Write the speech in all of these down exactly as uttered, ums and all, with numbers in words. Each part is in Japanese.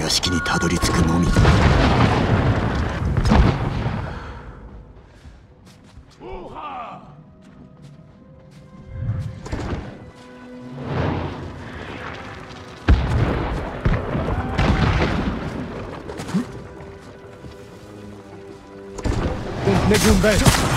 屋敷にたどり着くのみ。 Negum bij.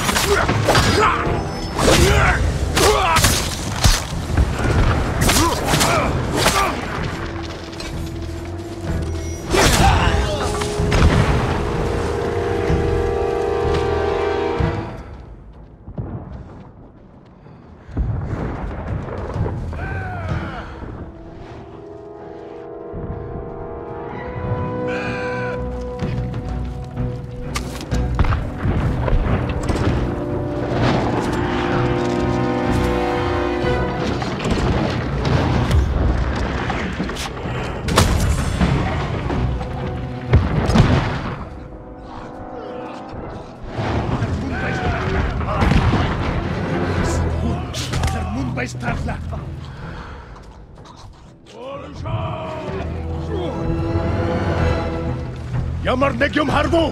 Ямар нэг юм харгу.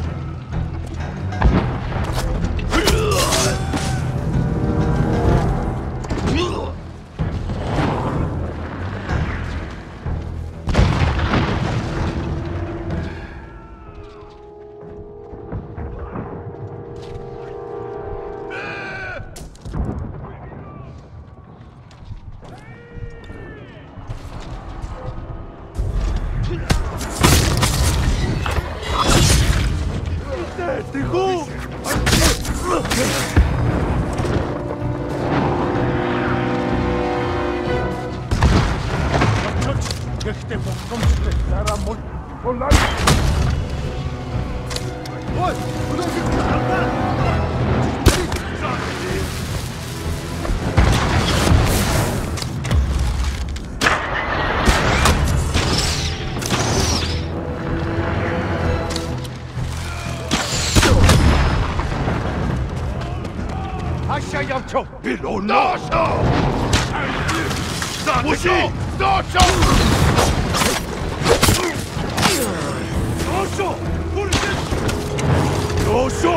Below no show! Wushi! No show! No show! No show!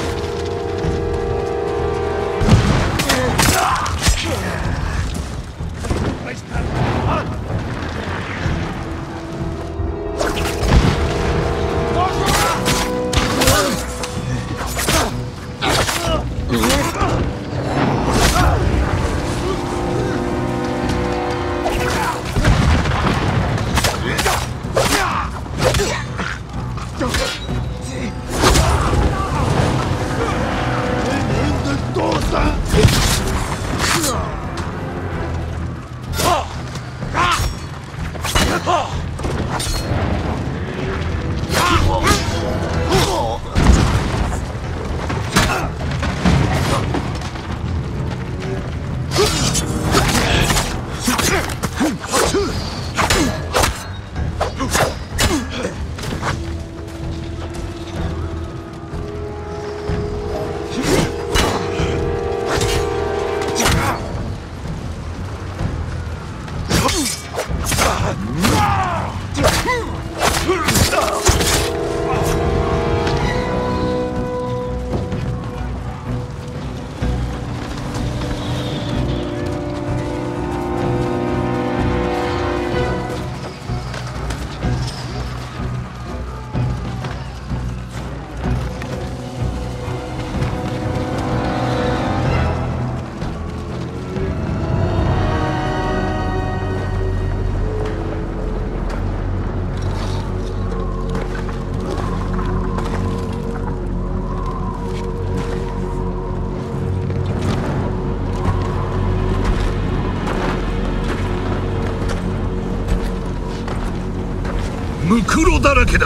ムクロだらけだ。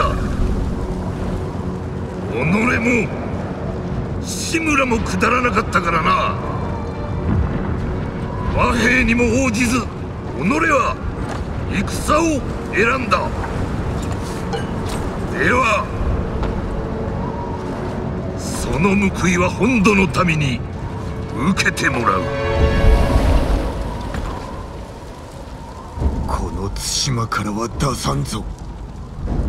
己も志村もくだらなかったからな。和平にも応じず己は戦を選んだ。ではその報いは本土の民に受けてもらう。 この対馬からは出さんぞ。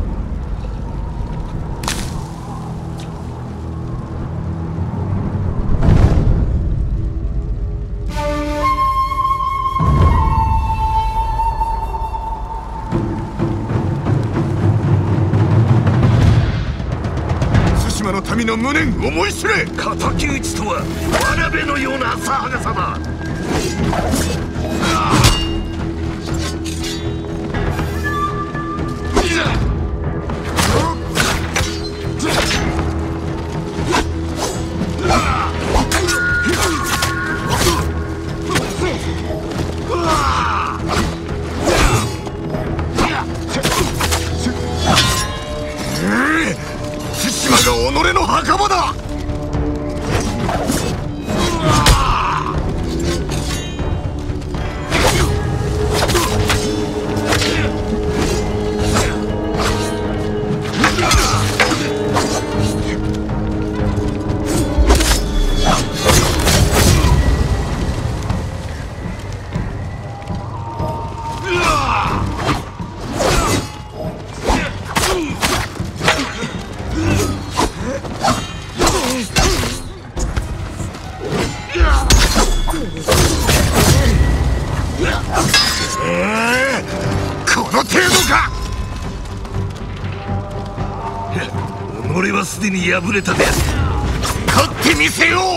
民の無念思い知れ。敵討ちとはわらべのような浅はかさだ。対馬が己の墓場だ。この程度か。己はすでに敗れたである。勝ってみせよう。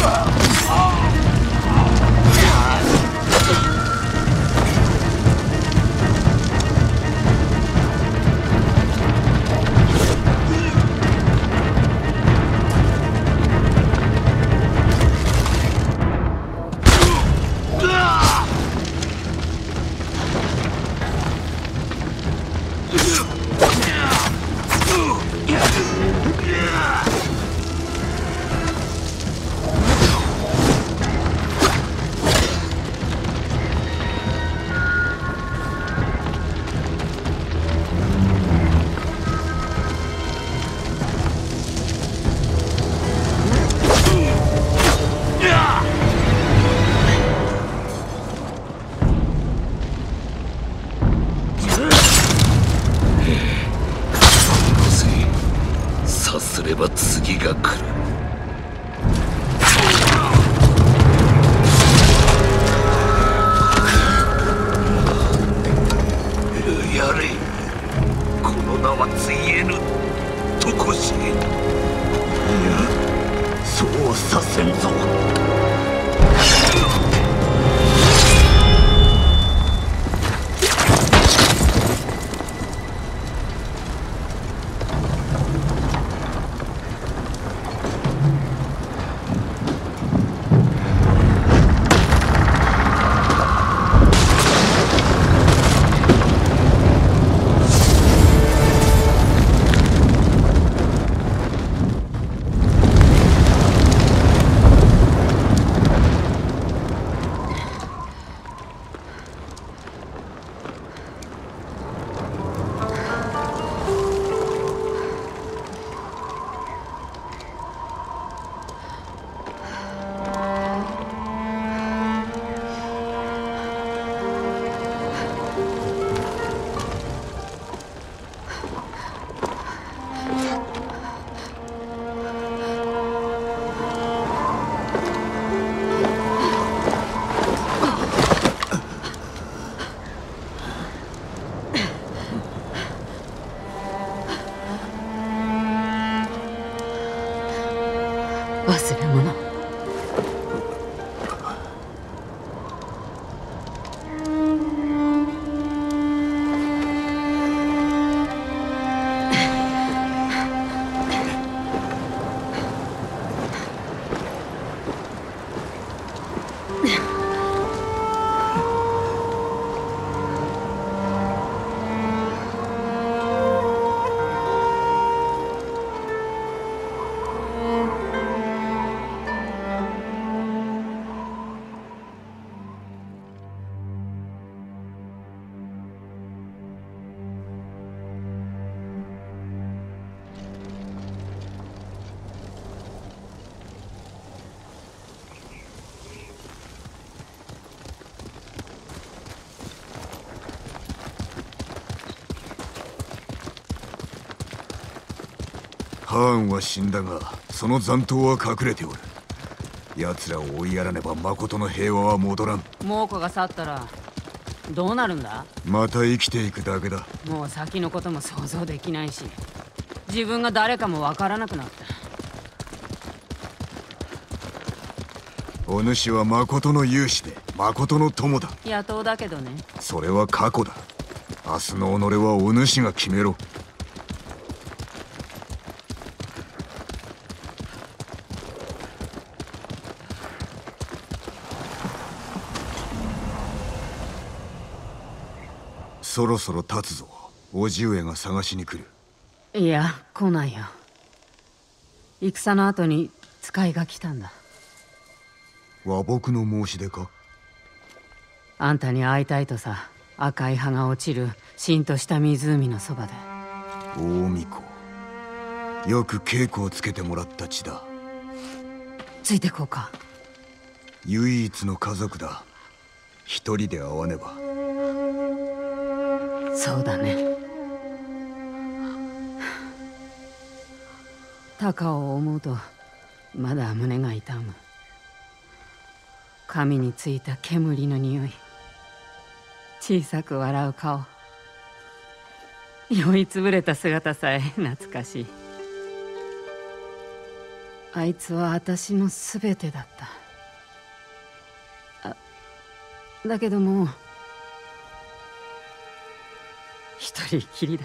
さすれば次が来る。やれ、この名はついえぬとこし。いや、そうさせんぞ。 忘れ物。 ハーンは死んだが、その残党は隠れておる。奴らを追いやらねば誠の平和は戻らん。 猛虎が去ったらどうなるんだ？ また生きていくだけだ。 もう先のことも想像できないし、自分が誰かもわからなくなった。 お主は誠の勇士で誠の友だ。 野党だけどね。 それは過去だ。明日の己はお主が決めろ。そろそろ立つぞ。叔父上が探しに来る。 いや、来ないよ。戦の後に使いが来たんだ。 和睦の申し出か？ あんたに会いたいとさ。赤い葉が落ちるしんとした湖のそばで。 大巫女、よく稽古をつけてもらった地だ。 ついてこうか。 唯一の家族だ。一人で会わねば。 そうだね。鷹を思うとまだ胸が痛む。髪についた煙の匂い、小さく笑う顔、酔いつぶれた姿さえ懐かしい。 あいつは私の全てだった。あだけどもう一人きりだ。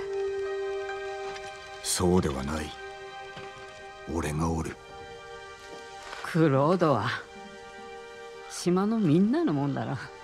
そうではない。俺がおる。 クロードは島のみんなのもんだろ。